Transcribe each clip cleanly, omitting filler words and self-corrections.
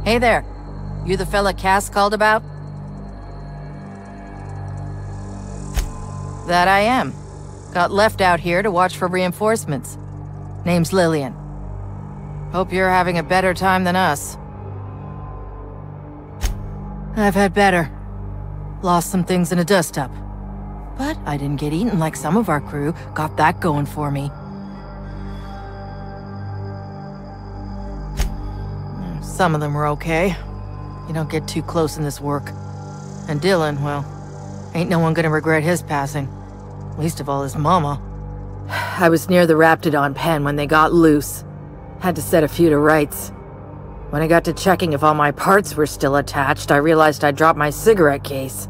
Hey there. You the fella Cass called about? That I am. Got left out here to watch for reinforcements. Name's Lillian. Hope you're having a better time than us. I've had better. Lost some things in a dust-up. But I didn't get eaten like some of our crew. Got that going for me. Some of them were okay. You don't get too close in this work. And Dylan, well, ain't no one gonna regret his passing. Least of all his mama. I was near the Raptidon pen when they got loose. Had to set a few to rights. When I got to checking if all my parts were still attached, I realized I'd dropped my cigarette case.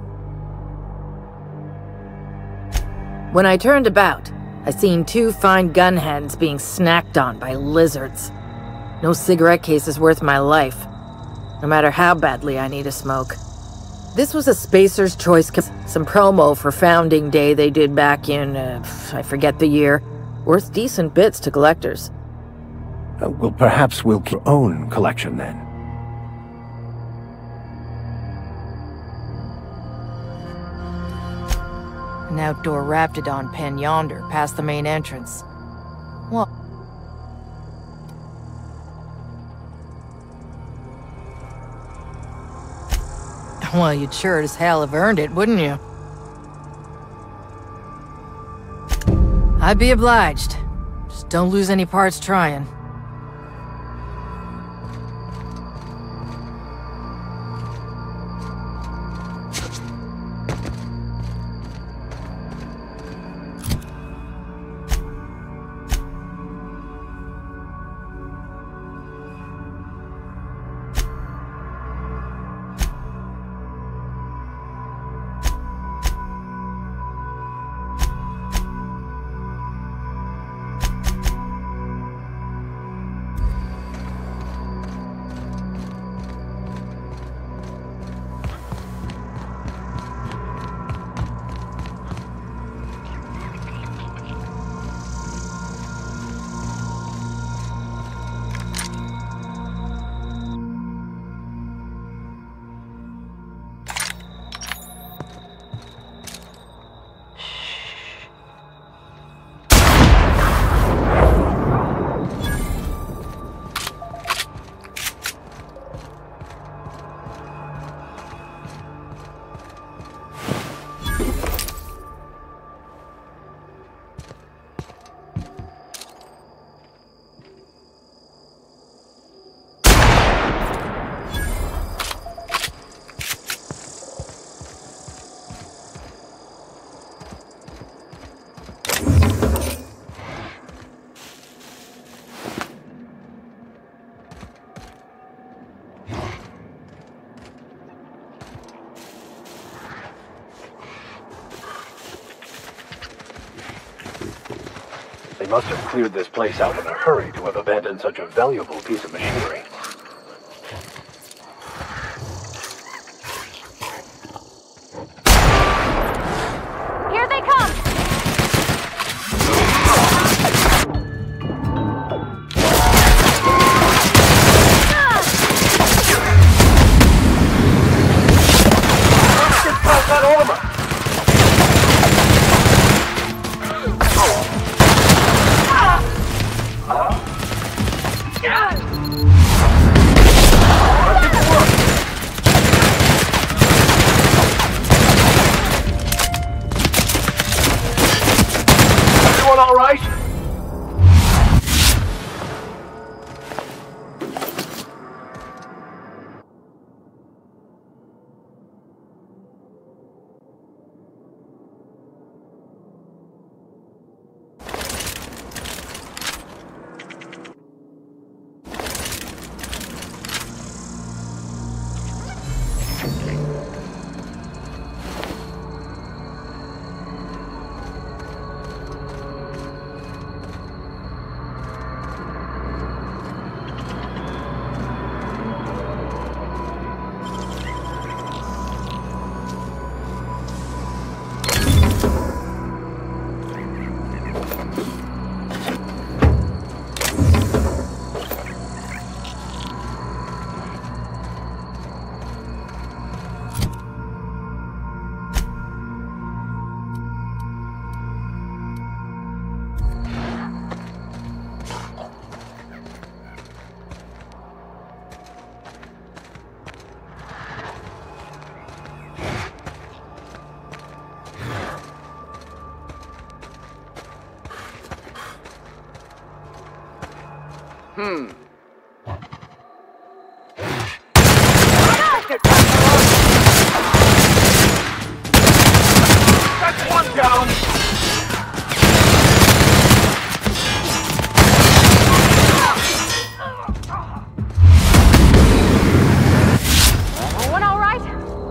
When I turned about, I seen 2 fine gun hands being snacked on by lizards. No cigarette case is worth my life, no matter how badly I need a smoke. This was a Spacer's Choice, some promo for Founding Day they did back in, I forget the year. Worth decent bits to collectors. Well, perhaps we'll keep our own collection then. An outdoor Raptidon pen yonder, past the main entrance. What? Well, you'd sure as hell have earned it, wouldn't you? I'd be obliged. Just don't lose any parts trying. They must have cleared this place out in a hurry to have abandoned such a valuable piece of machinery. Here they come! That's one down! Everyone all right?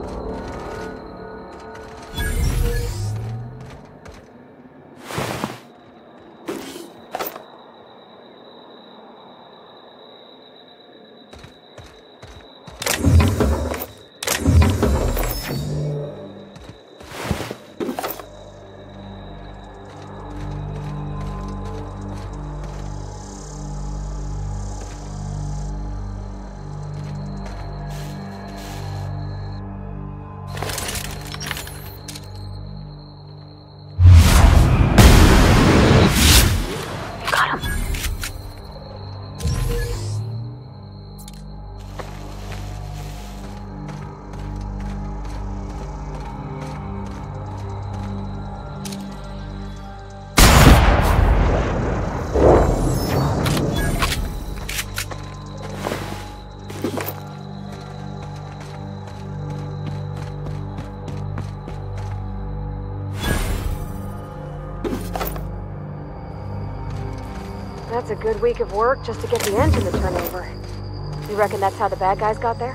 That's a good week of work just to get the engine to turn over. You reckon that's how the bad guys got there?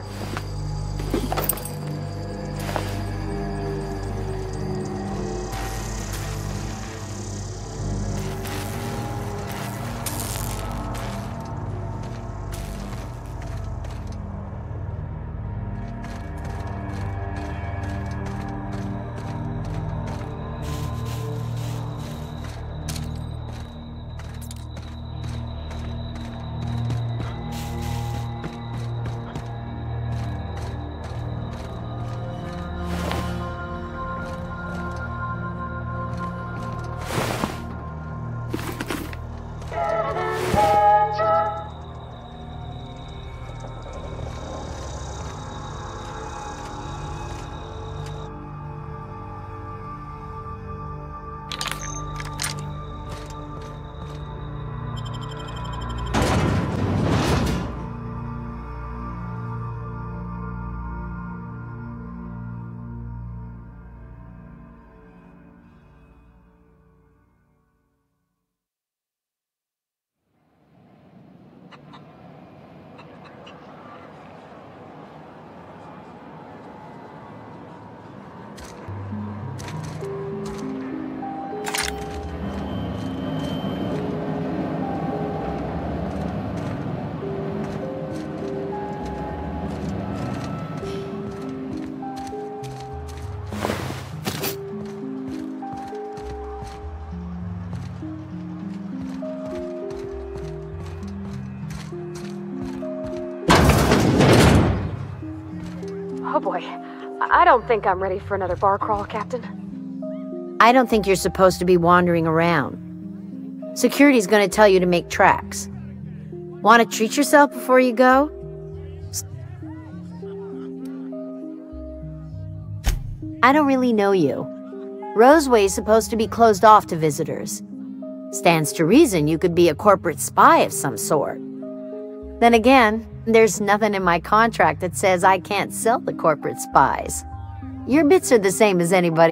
Oh boy, I don't think I'm ready for another bar crawl, Captain. I don't think you're supposed to be wandering around. Security's gonna tell you to make tracks. Want to treat yourself before you go? I don't really know you. Roseway's supposed to be closed off to visitors. Stands to reason you could be a corporate spy of some sort. Then again, there's nothing in my contract that says I can't sell the corporate spies. Your bits are the same as anybody.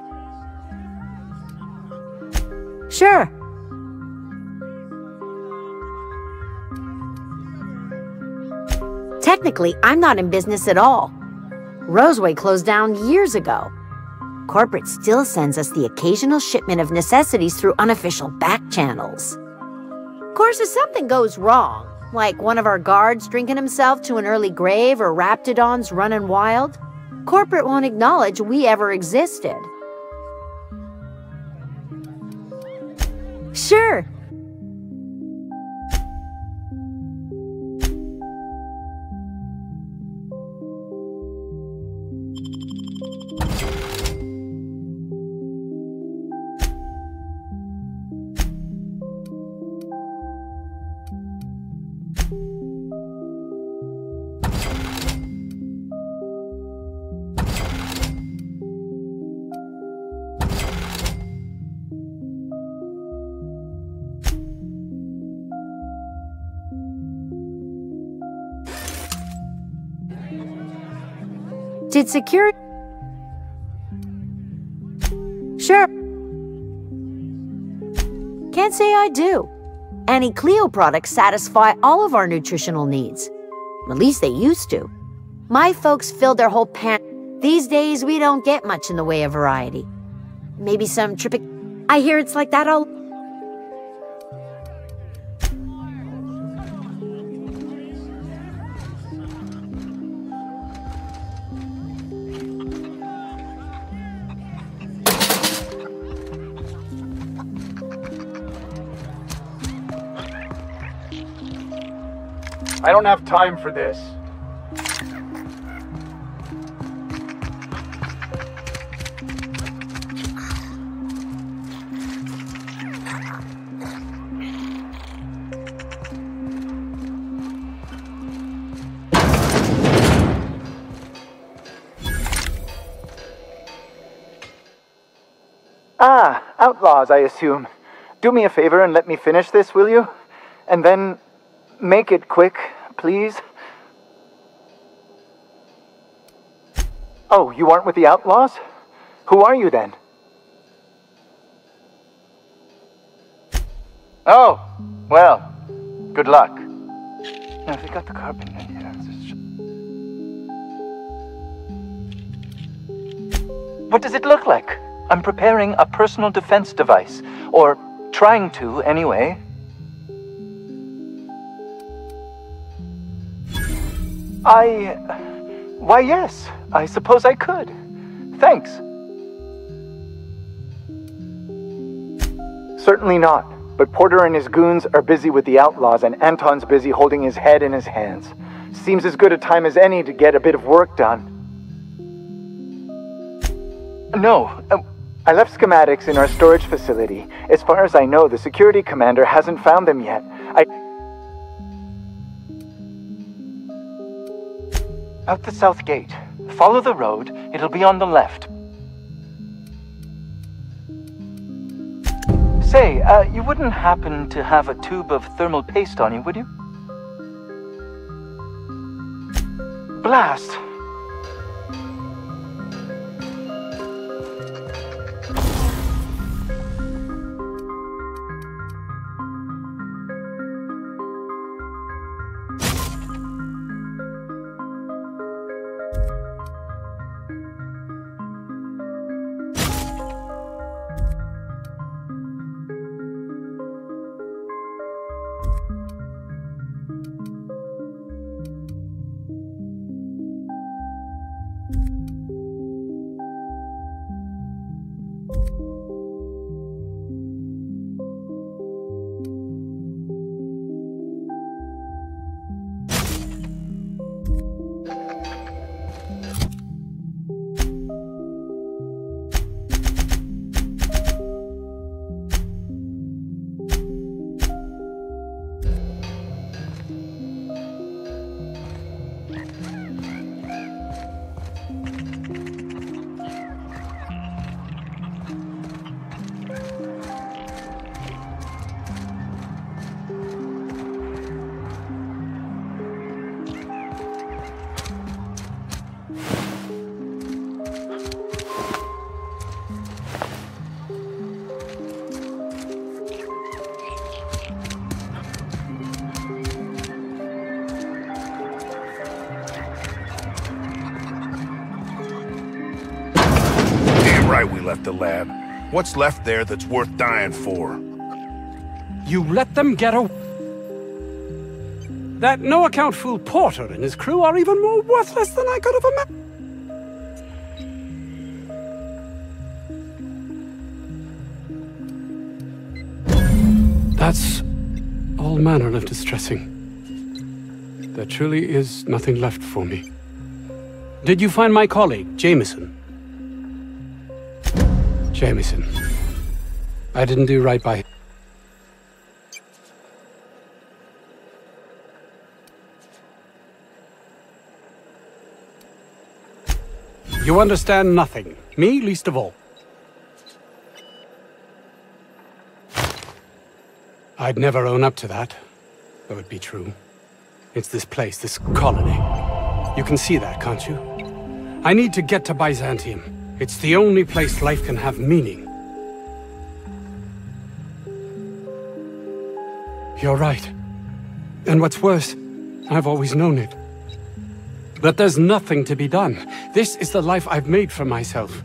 Sure. Technically, I'm not in business at all. Roseway closed down years ago. Corporate still sends us the occasional shipment of necessities through unofficial back channels. Of course, if something goes wrong, like one of our guards drinking himself to an early grave or Raptidons running wild, corporate won't acknowledge we ever existed. Sure. Did security... Sure. Can't say I do. Any Clio products satisfy all of our nutritional needs. At least they used to. My folks filled their whole pan. These days, we don't get much in the way of variety. Maybe some trippy... I hear it's like that all... I don't have time for this. Ah, outlaws, I assume. Do me a favor and let me finish this, will you? And then make it quick, please. Oh, you aren't with the outlaws? Who are you then? Oh, well, good luck. Now, they got the carpet in here. What does it look like? I'm preparing a personal defense device, or trying to, anyway. Why, yes, I suppose I could. Thanks. Certainly not, but Porter and his goons are busy with the outlaws, and Anton's busy holding his head in his hands. Seems as good a time as any to get a bit of work done. No, I left schematics in our storage facility. As far as I know, the security commander hasn't found them yet. Out the south gate. Follow the road. It'll be on the left. Say, you wouldn't happen to have a tube of thermal paste on you, would you? Blast! We left the lab. What's left there that's worth dying for? You let them get away. That no-account fool Porter and his crew are even more worthless than I could have imagined. That's all manner of distressing. There truly is nothing left for me. Did you find my colleague, Jameson? Jameson. I didn't do right by him. You understand nothing. Me, least of all. I'd never own up to that, though it be true. It's this place, this colony. You can see that, can't you? I need to get to Byzantium. It's the only place life can have meaning. You're right. And what's worse, I've always known it. But there's nothing to be done. This is the life I've made for myself.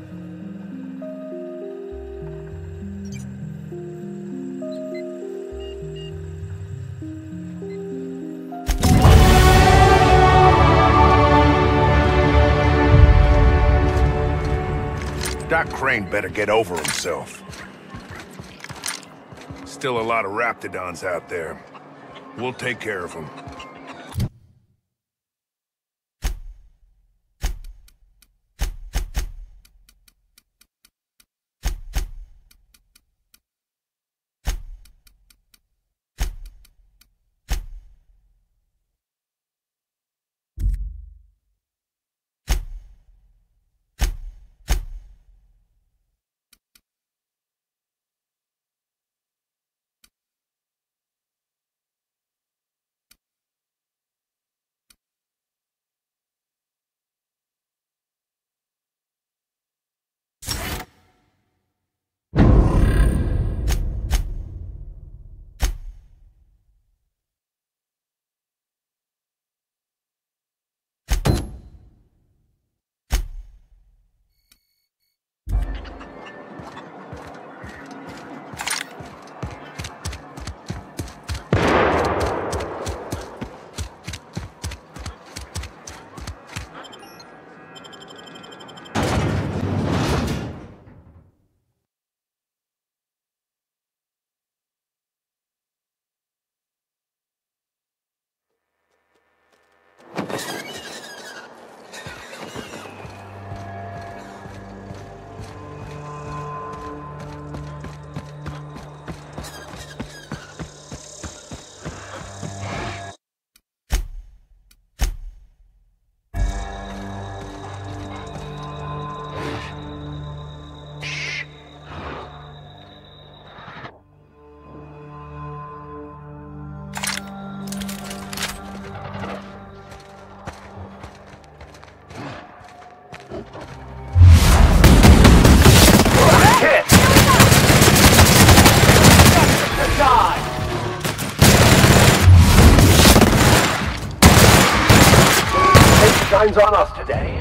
Doc Crane better get over himself. Still a lot of Raptidons out there. We'll take care of them. Shine's on us today.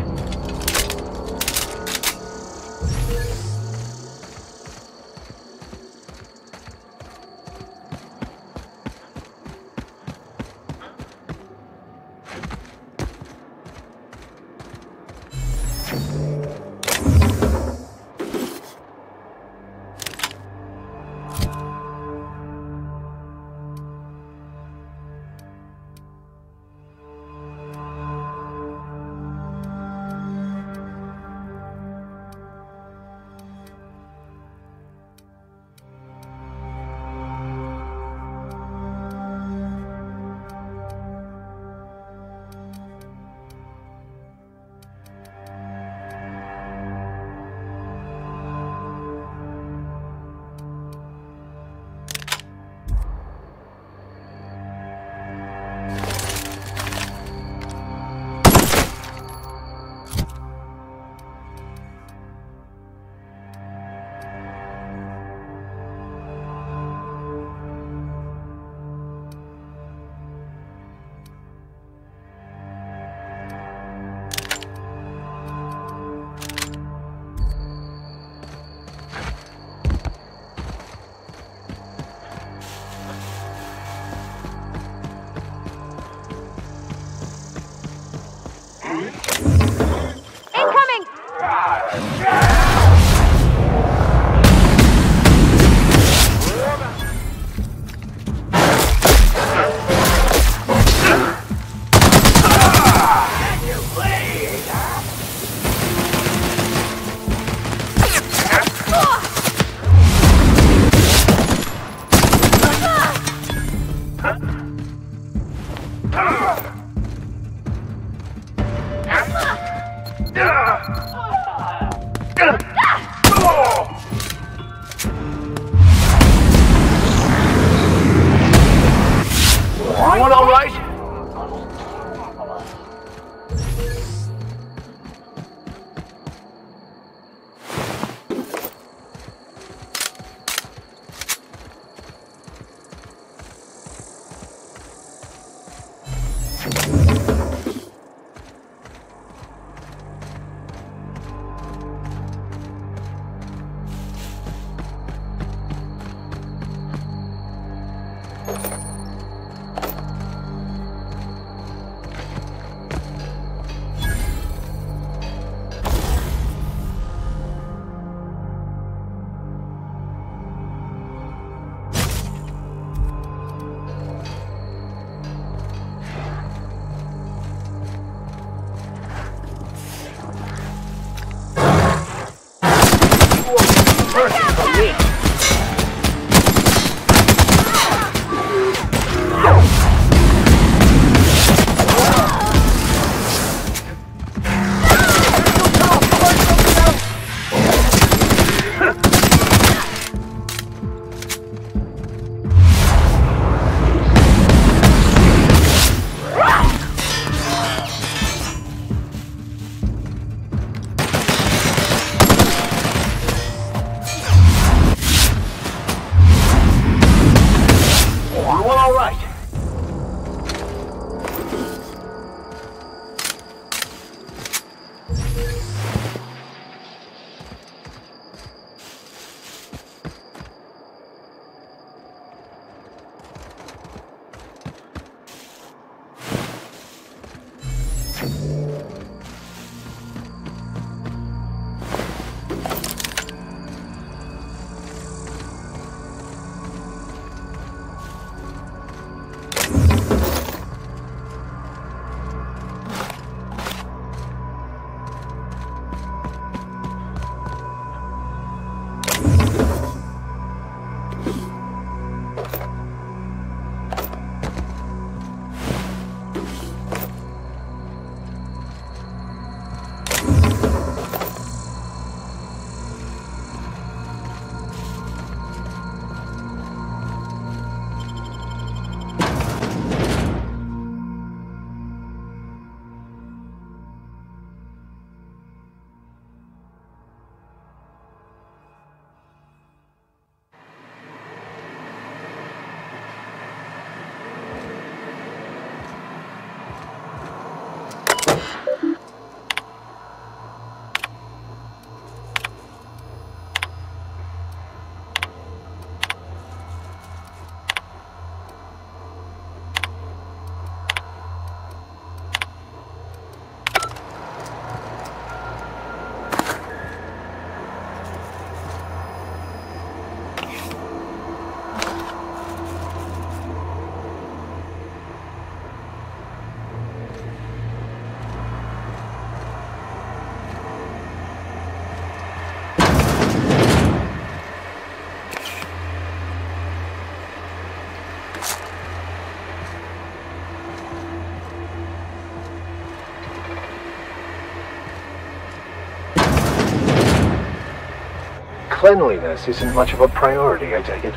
Cleanliness isn't much of a priority, I take it.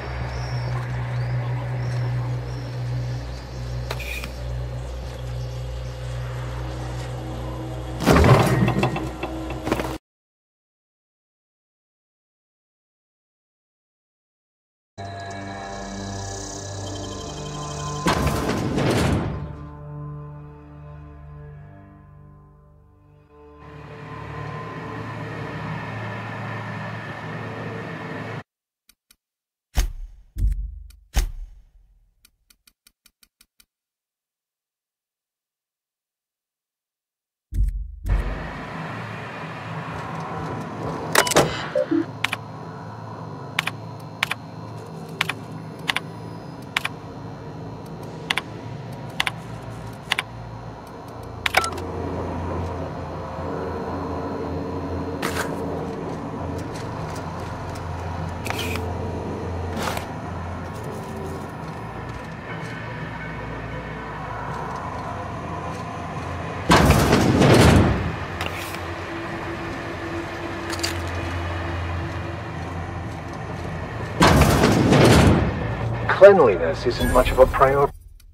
Cleanliness isn't much of a priority,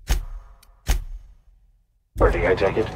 I take it.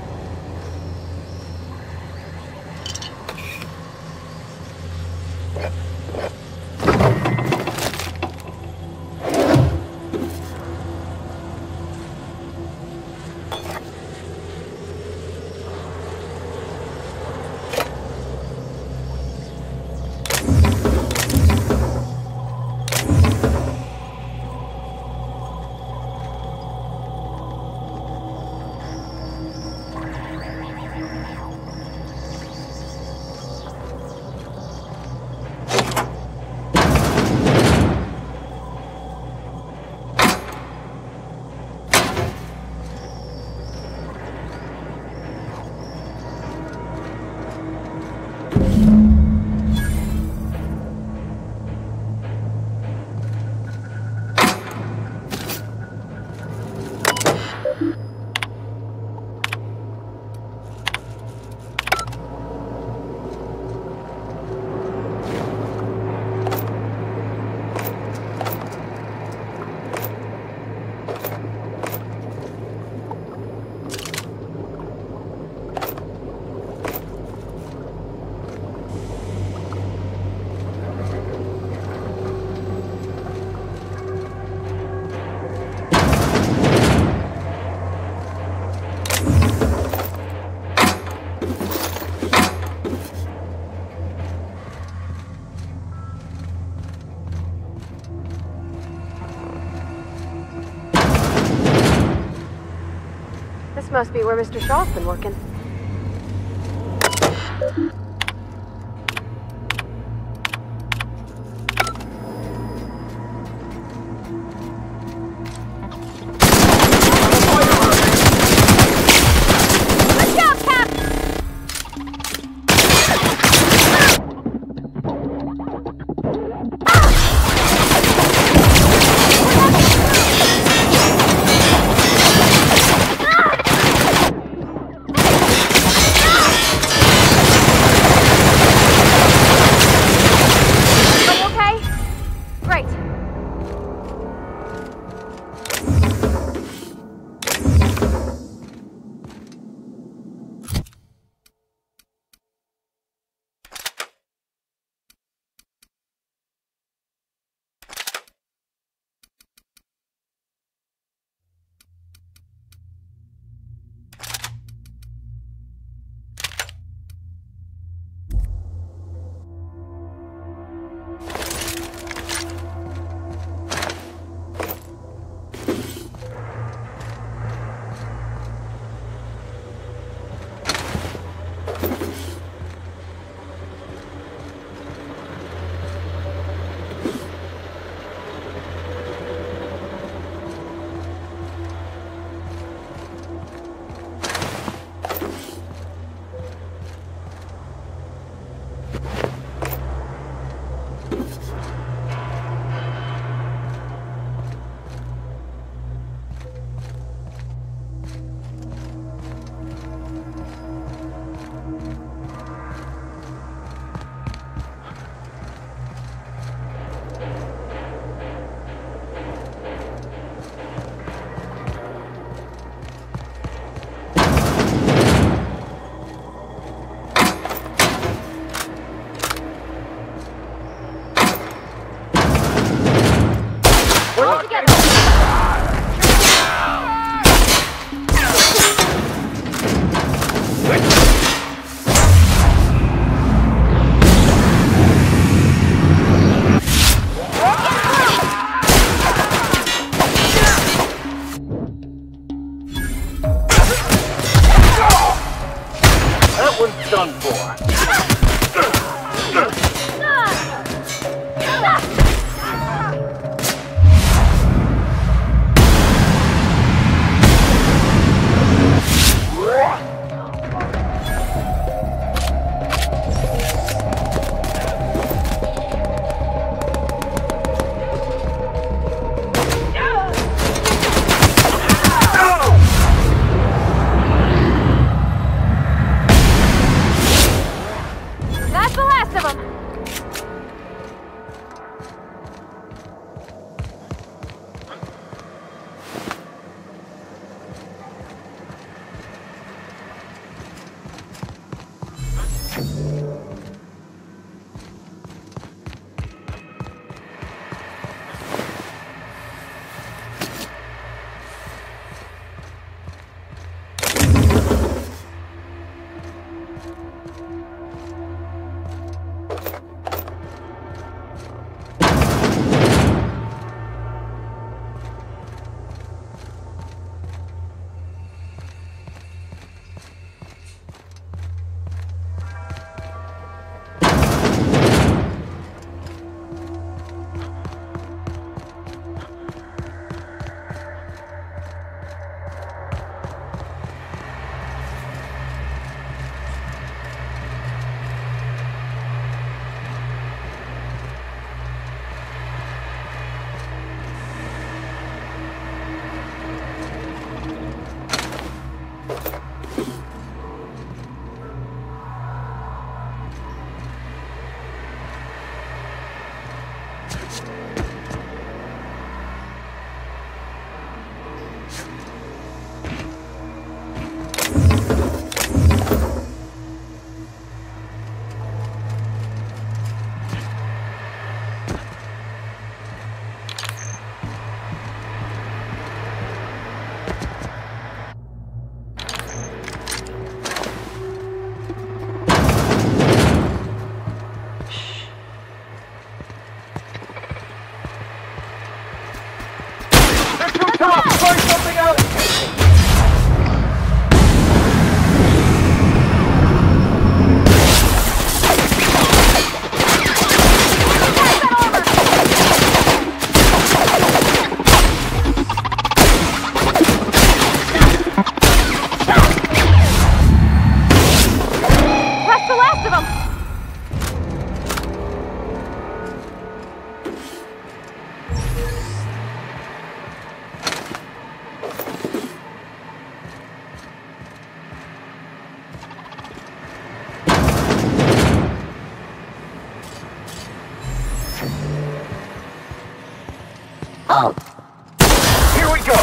This must be where Mr. Shaw's been working. Here we go!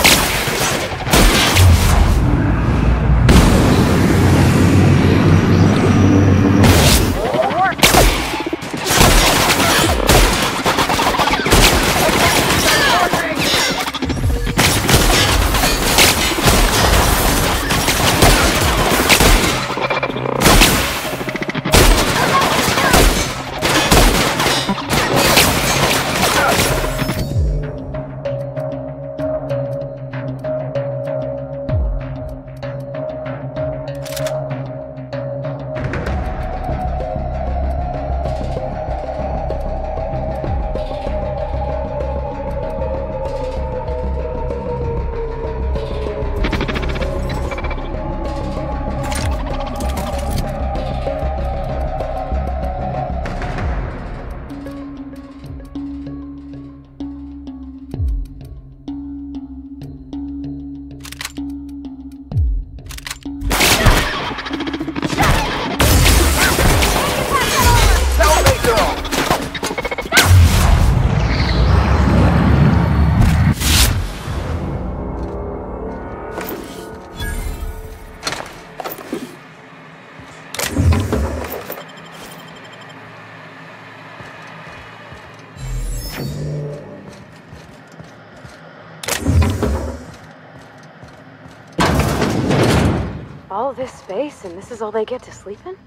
All this space, and this is all they get to sleep in?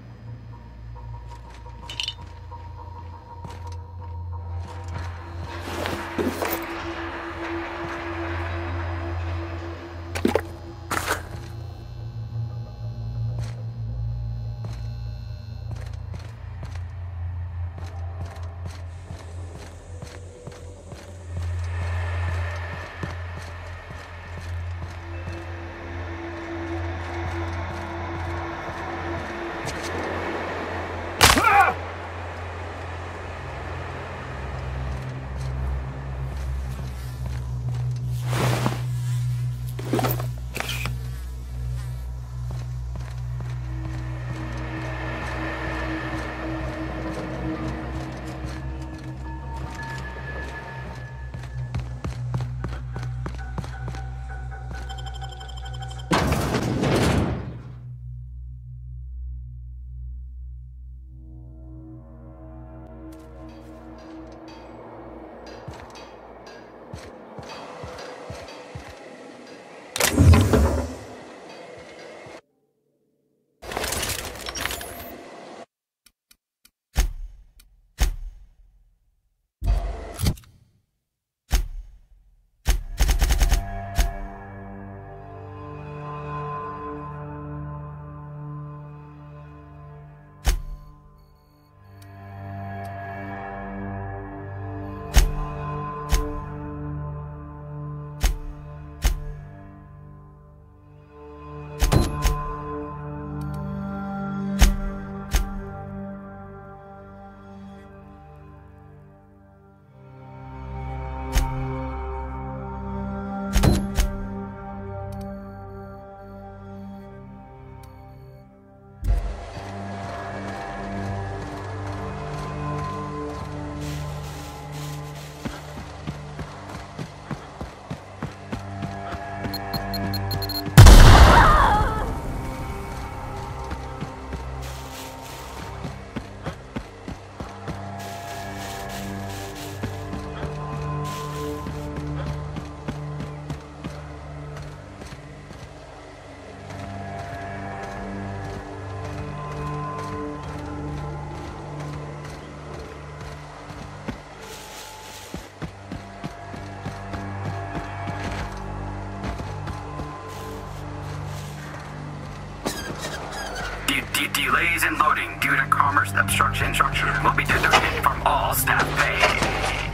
Delays in loading due to commerce obstruction will be deducted from all staff pay.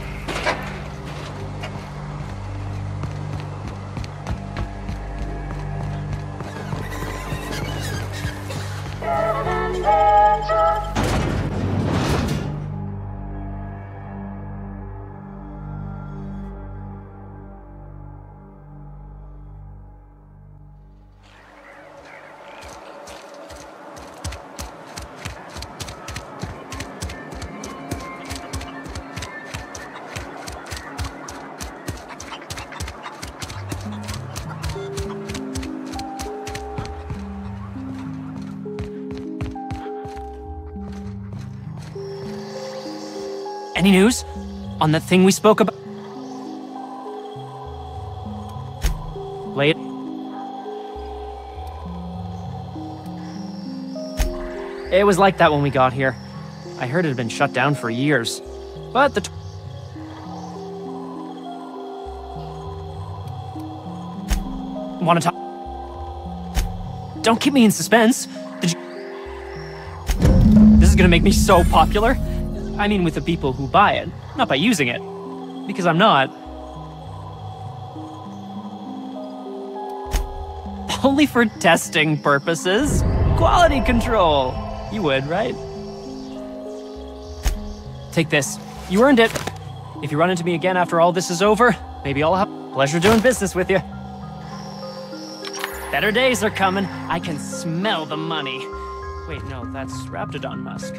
Any news on that thing we spoke about? Late. It was like that when we got here. I heard it had been shut down for years. But the... Want to talk? Don't keep me in suspense. Did you... This is gonna make me so popular. I mean with the people who buy it, not by using it. Because I'm not. Only for testing purposes. Quality control. You would, right? Take this. You earned it. If you run into me again after all this is over, maybe I'll have pleasure doing business with you. Better days are coming. I can smell the money. Wait, no, that's Raptidon Musk.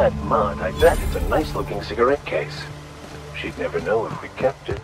that mud, I bet it's a nice-looking cigarette case. She'd never know if we kept it.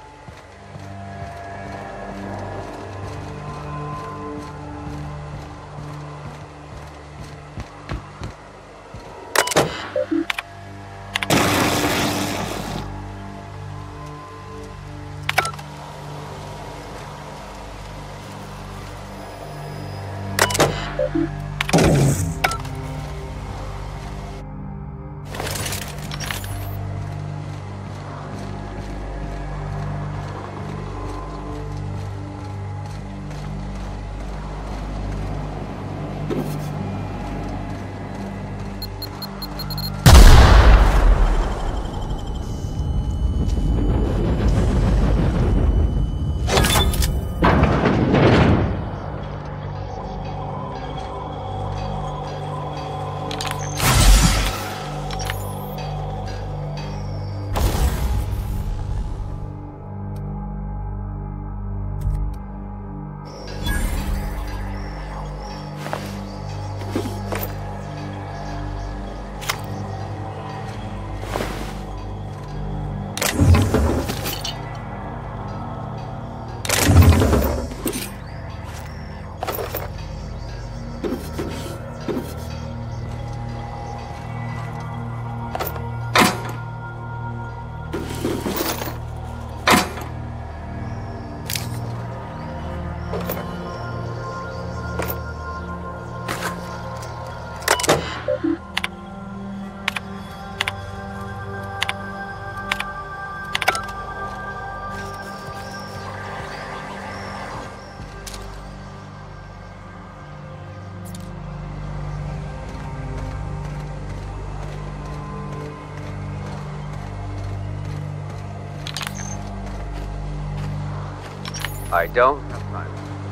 I don't have time.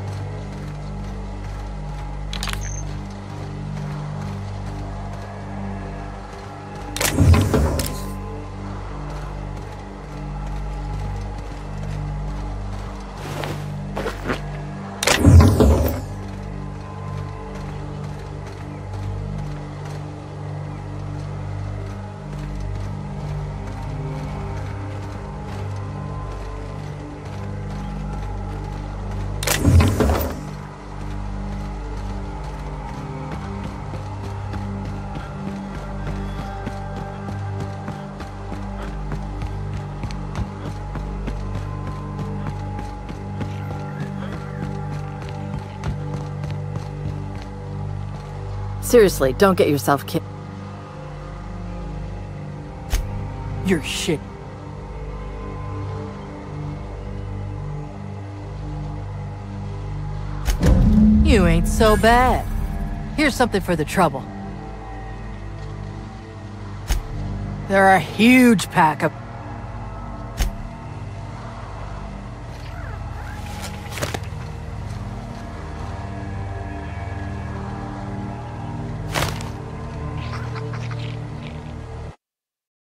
Seriously, don't get yourself killed. You're shit. You ain't so bad. Here's something for the trouble. They're a huge pack of...